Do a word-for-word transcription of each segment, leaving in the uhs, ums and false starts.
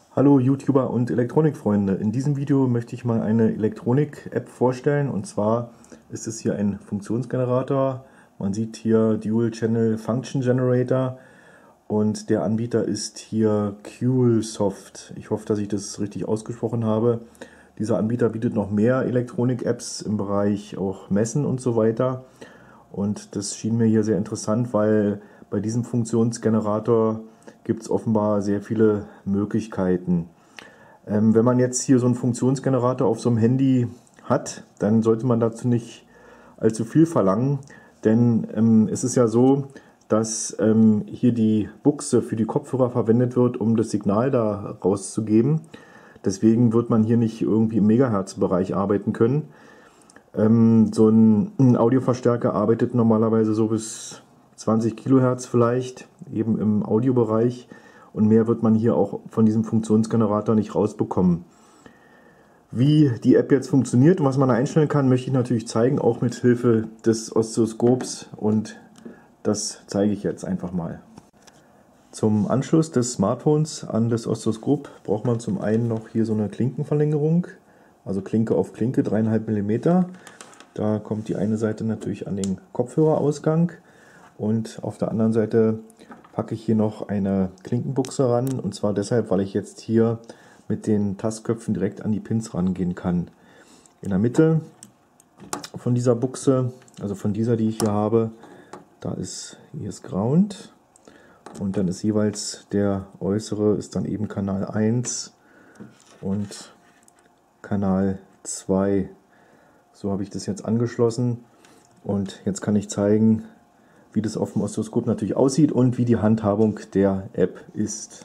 Hallo YouTuber und Elektronikfreunde. In diesem Video möchte ich mal eine Elektronik-App vorstellen, und zwar ist es hier ein Funktionsgenerator. Man sieht hier Dual Channel Function Generator und der Anbieter ist hier QLsoft. Ich hoffe, dass ich das richtig ausgesprochen habe. Dieser Anbieter bietet noch mehr Elektronik-Apps im Bereich auch Messen und so weiter. Und das schien mir hier sehr interessant, weil bei diesem Funktionsgenerator gibt es offenbar sehr viele Möglichkeiten. Ähm, wenn man jetzt hier so einen Funktionsgenerator auf so einem Handy hat, dann sollte man dazu nicht allzu viel verlangen, denn ähm, es ist ja so, dass ähm, hier die Buchse für die Kopfhörer verwendet wird, um das Signal da rauszugeben. Deswegen wird man hier nicht irgendwie im Megahertz-Bereich arbeiten können. Ähm, so ein Audioverstärker arbeitet normalerweise so bis zwanzig Kilohertz vielleicht, eben im Audiobereich, und mehr wird man hier auch von diesem Funktionsgenerator nicht rausbekommen. Wie die App jetzt funktioniert und was man da einstellen kann, möchte ich natürlich zeigen, auch mit Hilfe des Oszilloskops, und das zeige ich jetzt einfach mal. Zum Anschluss des Smartphones an das Oszilloskop braucht man zum einen noch hier so eine Klinkenverlängerung, also Klinke auf Klinke, drei Komma fünf Millimeter. Da kommt die eine Seite natürlich an den Kopfhörerausgang und auf der anderen Seite packe ich hier noch eine Klinkenbuchse ran, und zwar deshalb, weil ich jetzt hier mit den Tastköpfen direkt an die Pins rangehen kann. In der Mitte von dieser Buchse, also von dieser, die ich hier habe, da ist hier ist Ground, und dann ist jeweils der äußere ist dann eben Kanal eins und Kanal zwei. So habe ich das jetzt angeschlossen, und jetzt kann ich zeigen, wie das auf dem Oszilloskop natürlich aussieht und wie die Handhabung der App ist.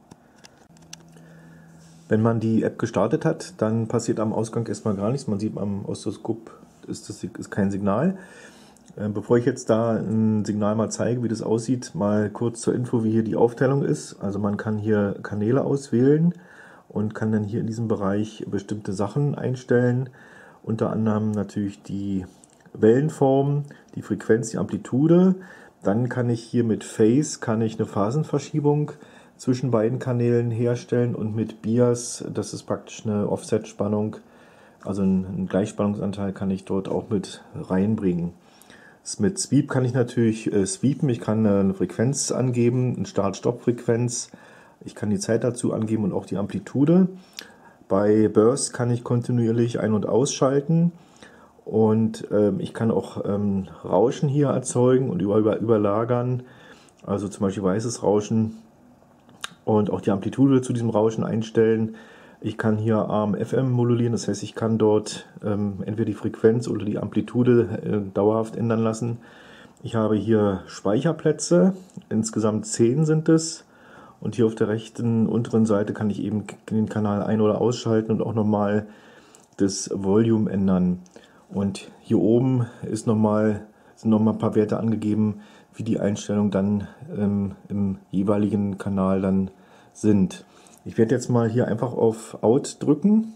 Wenn man die App gestartet hat, dann passiert am Ausgang erstmal gar nichts. Man sieht, am Oszilloskop ist, das, ist kein Signal. Bevor ich jetzt da ein Signal mal zeige, wie das aussieht, mal kurz zur Info, wie hier die Aufteilung ist. Also man kann hier Kanäle auswählen und kann dann hier in diesem Bereich bestimmte Sachen einstellen. Unter anderem natürlich die Wellenform, die Frequenz, die Amplitude. Dann kann ich hier mit Phase kann ich eine Phasenverschiebung zwischen beiden Kanälen herstellen, und mit Bias, das ist praktisch eine Offset-Spannung, also einen Gleichspannungsanteil, kann ich dort auch mit reinbringen. Mit Sweep kann ich natürlich äh, sweepen. Ich kann äh, eine Frequenz angeben, eine Start-Stopp-Frequenz. Ich kann die Zeit dazu angeben und auch die Amplitude. Bei Burst kann ich kontinuierlich ein- und ausschalten, und ähm, ich kann auch ähm, Rauschen hier erzeugen und über, über, überlagern, also zum Beispiel weißes Rauschen, und auch die Amplitude zu diesem Rauschen einstellen. Ich kann hier A M F M modulieren, das heißt, ich kann dort ähm, entweder die Frequenz oder die Amplitude äh, dauerhaft ändern lassen. Ich habe hier Speicherplätze, insgesamt zehn sind es, und hier auf der rechten unteren Seite kann ich eben den Kanal ein- oder ausschalten und auch nochmal das Volume ändern. Und hier oben ist noch mal, sind nochmal ein paar Werte angegeben, wie die Einstellungen dann ähm, im jeweiligen Kanal dann sind. Ich werde jetzt mal hier einfach auf Out drücken,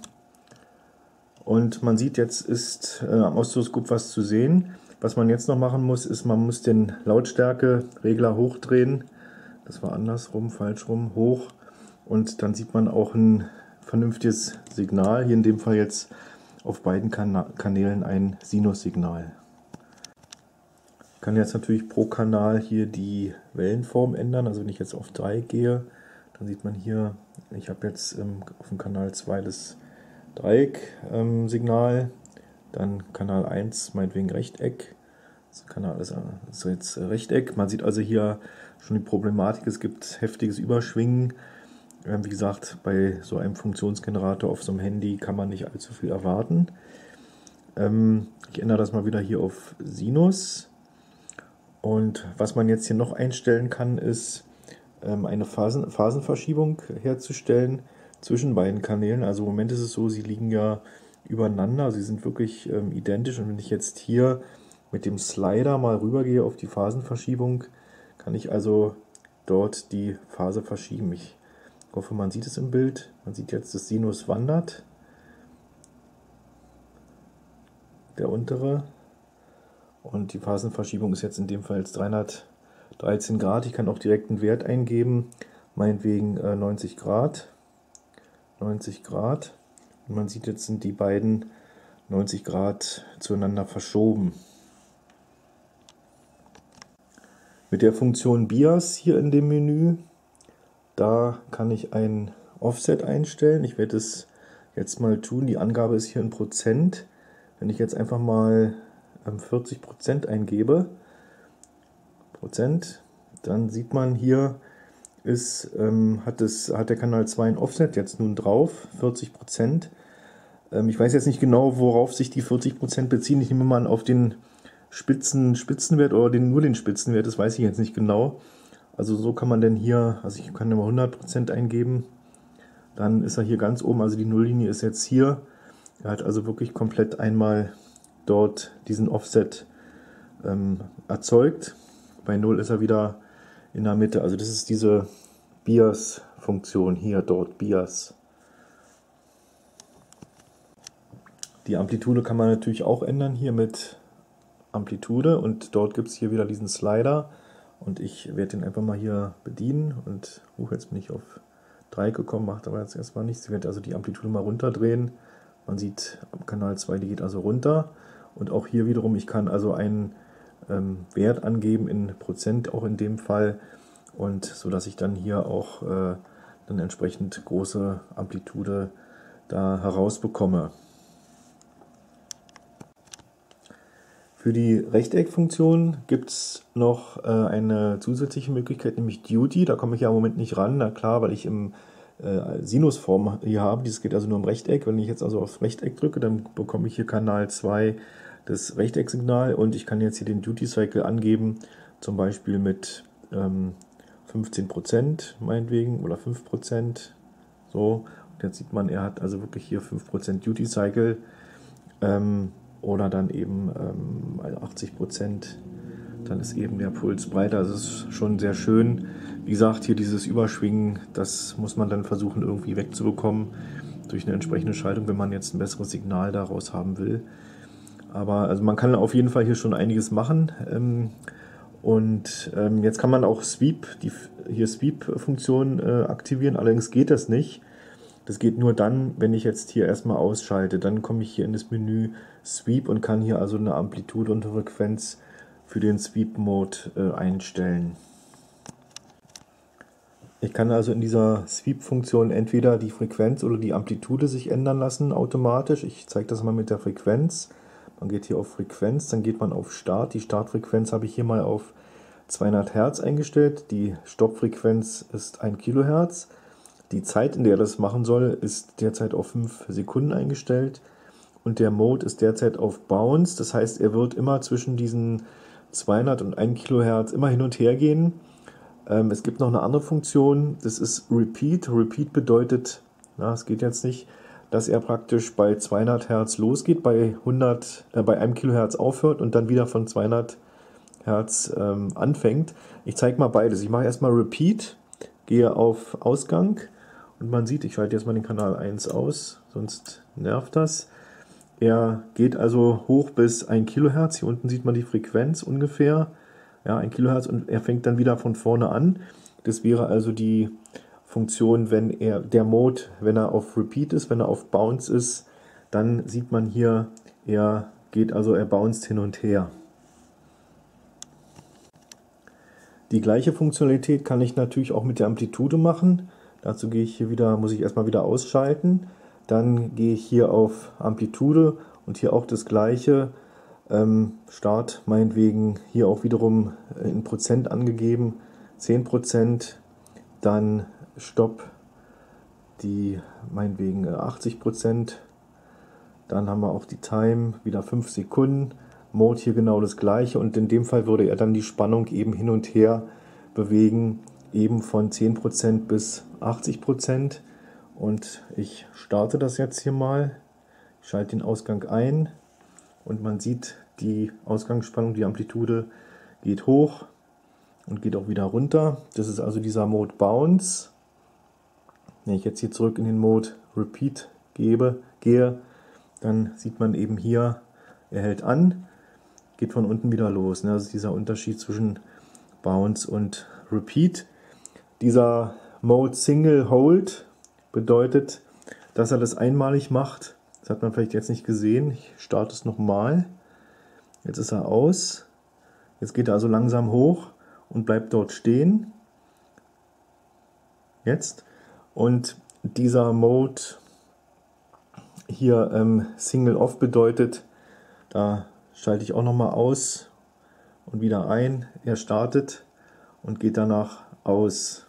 und man sieht, jetzt ist äh, am Oszilloskop was zu sehen. Was man jetzt noch machen muss, ist, man muss den Lautstärkeregler hochdrehen. Das war andersrum, falsch rum, hoch, und dann sieht man auch ein vernünftiges Signal. Hier in dem Fall jetzt auf beiden Kana Kanälen ein Sinussignal. Ich kann jetzt natürlich pro Kanal hier die Wellenform ändern. Also wenn ich jetzt auf drei gehe, dann sieht man hier, ich habe jetzt ähm, auf dem Kanal zwei das Dreieck-Signal, ähm, dann Kanal eins meinetwegen Rechteck, das Kanal ist, ist jetzt Rechteck. Man sieht also hier schon die Problematik, es gibt heftiges Überschwingen. Ähm, wie gesagt, bei so einem Funktionsgenerator auf so einem Handy kann man nicht allzu viel erwarten. Ähm, ich ändere das mal wieder hier auf Sinus. Und was man jetzt hier noch einstellen kann, ist ähm, eine Phasen Phasenverschiebung herzustellen zwischen beiden Kanälen. Also im Moment ist es so, sie liegen ja übereinander, sie sind wirklich ähm, identisch, und wenn ich jetzt hier mit dem Slider mal rübergehe auf die Phasenverschiebung, kann ich also dort die Phase verschieben. Ich hoffe, man sieht es im Bild. Man sieht jetzt, das Sinus wandert, der untere, und die Phasenverschiebung ist jetzt in dem Fall jetzt dreihundertdreizehn Grad. Ich kann auch direkt einen Wert eingeben, meinetwegen äh, neunzig Grad. neunzig Grad. Und man sieht, jetzt sind die beiden neunzig Grad zueinander verschoben. Mit der Funktion Bias hier in dem Menü, da kann ich ein Offset einstellen. Ich werde es jetzt mal tun. Die Angabe ist hier in Prozent. Wenn ich jetzt einfach mal vierzig Prozent eingebe, Prozent, dann sieht man hier, ist, ähm, hat, es, hat der Kanal zwei ein Offset jetzt nun drauf, vierzig Prozent. Ähm, ich weiß jetzt nicht genau, worauf sich die vierzig Prozent beziehen. Ich nehme mal an, auf den Spitzen, Spitzenwert oder den, nur den Spitzenwert, das weiß ich jetzt nicht genau. Also so kann man denn hier, also ich kann immer hundert Prozent eingeben, dann ist er hier ganz oben, also die Nulllinie ist jetzt hier. Er hat also wirklich komplett einmal dort diesen Offset ähm, erzeugt. Bei null ist er wieder in der Mitte. Also das ist diese Bias-Funktion hier, dort Bias. Die Amplitude kann man natürlich auch ändern hier mit Amplitude und dort gibt es hier wieder diesen Slider und ich werde den einfach mal hier bedienen und uh, jetzt bin ich auf drei gekommen, macht aber jetzt erstmal nichts. Ich werde also die Amplitude mal runterdrehen. Man sieht am Kanal zwei, die geht also runter und auch hier wiederum, ich kann also einen ähm, Wert angeben in Prozent, auch in dem Fall, und so dass ich dann hier auch äh, dann entsprechend große Amplitude da herausbekomme. Für die Rechteckfunktion gibt es noch äh, eine zusätzliche Möglichkeit, nämlich Duty. Da komme ich ja im Moment nicht ran, na klar, weil ich im äh, Sinusform hier habe. Dieses geht also nur im Rechteck. Wenn ich jetzt also auf Rechteck drücke, dann bekomme ich hier Kanal zwei das Rechtecksignal und ich kann jetzt hier den Duty Cycle angeben, zum Beispiel mit ähm, fünfzehn Prozent meinetwegen oder fünf Prozent. So, und jetzt sieht man, er hat also wirklich hier fünf Prozent Duty Cycle. Ähm, Oder dann eben ähm, achtzig Prozent, dann ist eben der Puls breiter. Das ist schon sehr schön. Wie gesagt, hier dieses Überschwingen, das muss man dann versuchen irgendwie wegzubekommen durch eine entsprechende Schaltung, wenn man jetzt ein besseres Signal daraus haben will. Aber also man kann auf jeden Fall hier schon einiges machen. Ähm, und ähm, jetzt kann man auch Sweep, die hier Sweep-Funktion äh, aktivieren, allerdings geht das nicht. Das geht nur dann, wenn ich jetzt hier erstmal ausschalte. Dann komme ich hier in das Menü Sweep und kann hier also eine Amplitude und Frequenz für den Sweep-Mode äh, einstellen. Ich kann also in dieser Sweep-Funktion entweder die Frequenz oder die Amplitude sich ändern lassen automatisch. Ich zeige das mal mit der Frequenz. Man geht hier auf Frequenz, dann geht man auf Start. Die Startfrequenz habe ich hier mal auf zweihundert Hertz eingestellt. Die Stoppfrequenz ist ein Kilohertz. Die Zeit, in der er das machen soll, ist derzeit auf fünf Sekunden eingestellt und der Mode ist derzeit auf Bounce. Das heißt, er wird immer zwischen diesen zweihundert und ein Kilohertz immer hin und her gehen. Ähm, es gibt noch eine andere Funktion, das ist Repeat. Repeat bedeutet, na, es geht jetzt nicht, dass er praktisch bei zweihundert Hertz losgeht, bei, hundert, äh, bei einem Kilohertz aufhört und dann wieder von zweihundert Hertz ähm, anfängt. Ich zeige mal beides. Ich mache erstmal Repeat, gehe auf Ausgang. Und man sieht, ich schalte jetzt mal den Kanal eins aus, sonst nervt das. Er geht also hoch bis ein Kilohertz. Hier unten sieht man die Frequenz ungefähr. Ja, ein Kilohertz und er fängt dann wieder von vorne an. Das wäre also die Funktion, wenn er, der Mode, wenn er auf Repeat ist, wenn er auf Bounce ist, dann sieht man hier, er geht also, er bounced hin und her. Die gleiche Funktionalität kann ich natürlich auch mit der Amplitude machen. Dazu gehe ich hier wieder, muss ich erstmal wieder ausschalten. Dann gehe ich hier auf Amplitude und hier auch das gleiche. Ähm, Start meinetwegen hier auch wiederum in Prozent angegeben, zehn Prozent. Dann Stopp, die meinetwegen achtzig Prozent. Dann haben wir auch die Time, wieder fünf Sekunden. Mode hier genau das gleiche und in dem Fall würde er dann die Spannung eben hin und her bewegen, eben von zehn Prozent bis achtzig Prozent. Und ich starte das jetzt hier mal, ich schalte den Ausgang ein und man sieht, die Ausgangsspannung, die Amplitude geht hoch und geht auch wieder runter. Das ist also dieser Mode Bounce. Wenn ich jetzt hier zurück in den Mode Repeat gebe, gehe, dann sieht man eben hier, er hält an, geht von unten wieder los. Das ist dieser Unterschied zwischen Bounce und Repeat. Dieser Mode Single Hold bedeutet, dass er das einmalig macht. Das hat man vielleicht jetzt nicht gesehen. Ich starte es nochmal. Jetzt ist er aus. Jetzt geht er also langsam hoch und bleibt dort stehen. Jetzt. Und dieser Mode hier ähm, Single Off bedeutet, da schalte ich auch nochmal aus und wieder ein. Er startet und geht danach aus.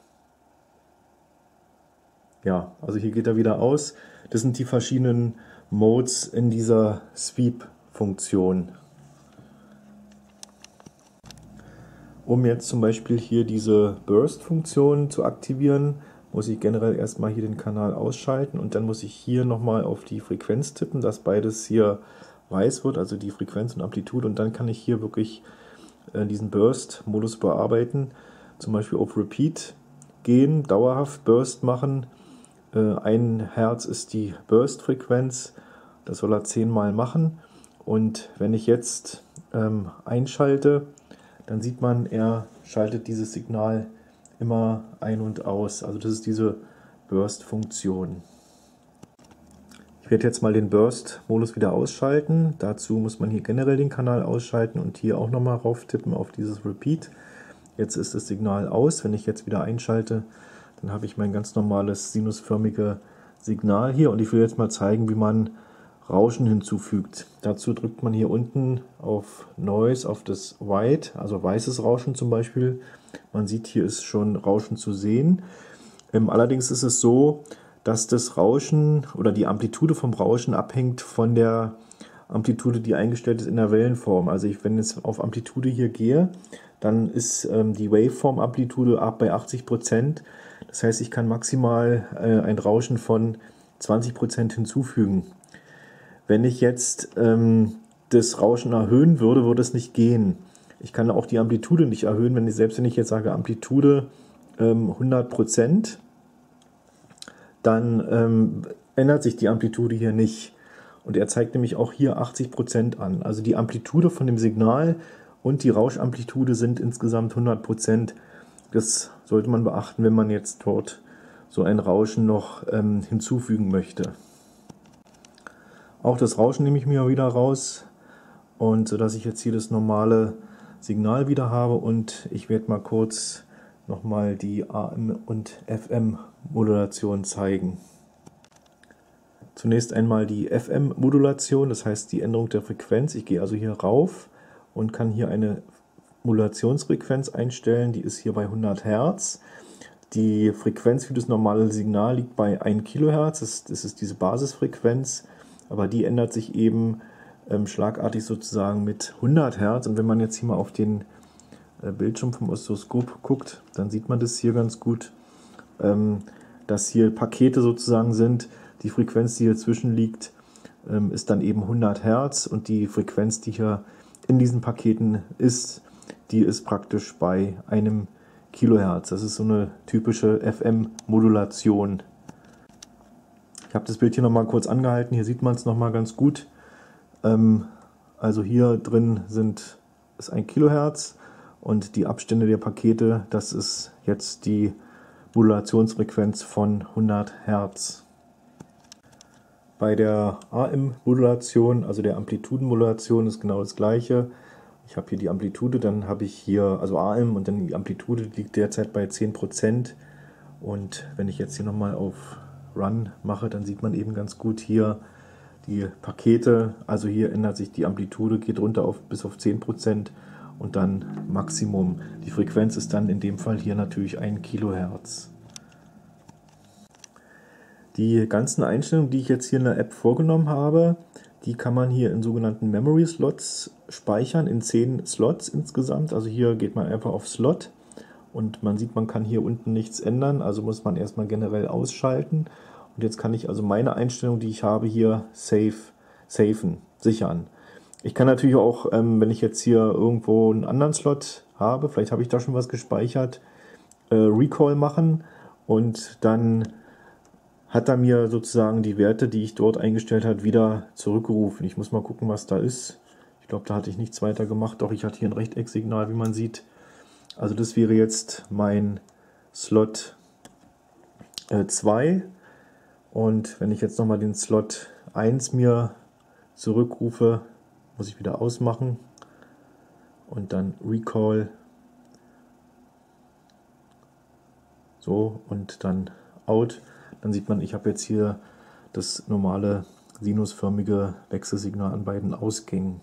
Ja, also hier geht er wieder aus. Das sind die verschiedenen Modes in dieser Sweep-Funktion. Um jetzt zum Beispiel hier diese Burst-Funktion zu aktivieren, muss ich generell erstmal hier den Kanal ausschalten und dann muss ich hier nochmal auf die Frequenz tippen, dass beides hier weiß wird, also die Frequenz und Amplitude, und dann kann ich hier wirklich äh, diesen Burst-Modus bearbeiten, zum Beispiel auf Repeat gehen, dauerhaft Burst machen. Äh, ein Hertz ist die Burst-Frequenz, das soll er zehnmal machen, und wenn ich jetzt ähm, einschalte, dann sieht man, er schaltet dieses Signal immer ein und aus. Also das ist diese Burst-Funktion. Ich werde jetzt mal den Burst-Modus wieder ausschalten. Dazu muss man hier generell den Kanal ausschalten und hier auch nochmal rauf tippen auf dieses Repeat. Jetzt ist das Signal aus. Wenn ich jetzt wieder einschalte, dann habe ich mein ganz normales sinusförmige Signal hier. Und ich will jetzt mal zeigen, wie man Rauschen hinzufügt. Dazu drückt man hier unten auf Noise, auf das White, also weißes Rauschen zum Beispiel. Man sieht, hier ist schon Rauschen zu sehen. Ähm, allerdings ist es so, dass das Rauschen oder die Amplitude vom Rauschen abhängt von der Amplitude, die eingestellt ist in der Wellenform. Also ich, wenn ich jetzt auf Amplitude hier gehe, dann ist ähm, die Waveform-Amplitude ab bei achtzig Prozent. Das heißt, ich kann maximal äh, ein Rauschen von zwanzig Prozent hinzufügen. Wenn ich jetzt ähm, das Rauschen erhöhen würde, würde es nicht gehen. Ich kann auch die Amplitude nicht erhöhen, wenn ich, selbst wenn ich jetzt sage Amplitude ähm, hundert Prozent, dann ähm, ändert sich die Amplitude hier nicht. Und er zeigt nämlich auch hier achtzig Prozent an. Also die Amplitude von dem Signal und die Rauschamplitude sind insgesamt hundert Prozent. Das sollte man beachten, wenn man jetzt dort so ein Rauschen noch ähm, hinzufügen möchte. Auch das Rauschen nehme ich mir wieder raus, und so dass ich jetzt hier das normale Signal wieder habe, und ich werde mal kurz nochmal die A M und F M-Modulation zeigen. Zunächst einmal die F M-Modulation, das heißt die Änderung der Frequenz. Ich gehe also hier rauf und kann hier eine Modulationsfrequenz einstellen, die ist hier bei hundert Hertz. Die Frequenz für das normale Signal liegt bei ein Kilohertz, das, das ist diese Basisfrequenz. Aber die ändert sich eben ähm, schlagartig sozusagen mit hundert Hertz. Und wenn man jetzt hier mal auf den äh, Bildschirm vom Oszilloskop guckt, dann sieht man das hier ganz gut, ähm, dass hier Pakete sozusagen sind. Die Frequenz, die hier zwischen liegt, ähm, ist dann eben hundert Hertz, und die Frequenz, die hier in diesen Paketen ist, die ist praktisch bei einem Kilohertz. Das ist so eine typische F M-Modulation. Ich habe das Bild hier nochmal kurz angehalten, hier sieht man es nochmal ganz gut. Ähm, also hier drin sind, ist ein Kilohertz, und die Abstände der Pakete, das ist jetzt die Modulationsfrequenz von hundert Hertz. Bei der A M-Modulation, also der Amplitudenmodulation, ist genau das gleiche. Ich habe hier die Amplitude, dann habe ich hier, also A M, und dann die Amplitude liegt derzeit bei zehn Prozent. Und wenn ich jetzt hier nochmal auf Run mache, dann sieht man eben ganz gut hier die Pakete. Also hier ändert sich die Amplitude, geht runter auf, bis auf zehn Prozent und dann Maximum. Die Frequenz ist dann in dem Fall hier natürlich ein Kilohertz. Die ganzen Einstellungen, die ich jetzt hier in der App vorgenommen habe, die kann man hier in sogenannten Memory Slots speichern, in zehn Slots insgesamt. Also hier geht man einfach auf Slot. Und man sieht, man kann hier unten nichts ändern, also muss man erstmal generell ausschalten. Und jetzt kann ich also meine Einstellung, die ich habe, hier save, safen, sichern. Ich kann natürlich auch, ähm, wenn ich jetzt hier irgendwo einen anderen Slot habe, vielleicht habe ich da schon was gespeichert, äh, Recall machen, und dann hat er mir sozusagen die Werte, die ich dort eingestellt habe, wieder zurückgerufen. Ich muss mal gucken, was da ist. Ich glaube, da hatte ich nichts weiter gemacht, doch ich hatte hier ein Rechtecksignal, wie man sieht. Also das wäre jetzt mein Slot zwei, Und wenn ich jetzt nochmal den Slot eins mir zurückrufe, muss ich wieder ausmachen und dann Recall. So, und dann Out. Dann sieht man, ich habe jetzt hier das normale sinusförmige Wechselsignal an beiden Ausgängen.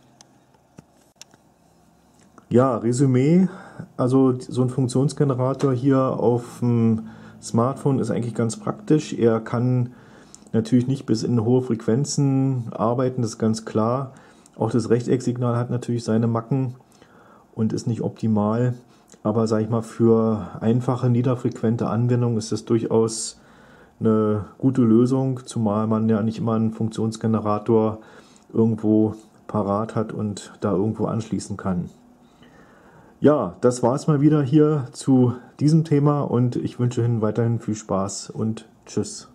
Ja, Resümee. Also so ein Funktionsgenerator hier auf dem Smartphone ist eigentlich ganz praktisch. Er kann natürlich nicht bis in hohe Frequenzen arbeiten, das ist ganz klar. Auch das Rechtecksignal hat natürlich seine Macken und ist nicht optimal. Aber sage ich mal, für einfache, niederfrequente Anwendungen ist das durchaus eine gute Lösung, zumal man ja nicht immer einen Funktionsgenerator irgendwo parat hat und da irgendwo anschließen kann. Ja, das war es mal wieder hier zu diesem Thema und ich wünsche Ihnen weiterhin viel Spaß und tschüss.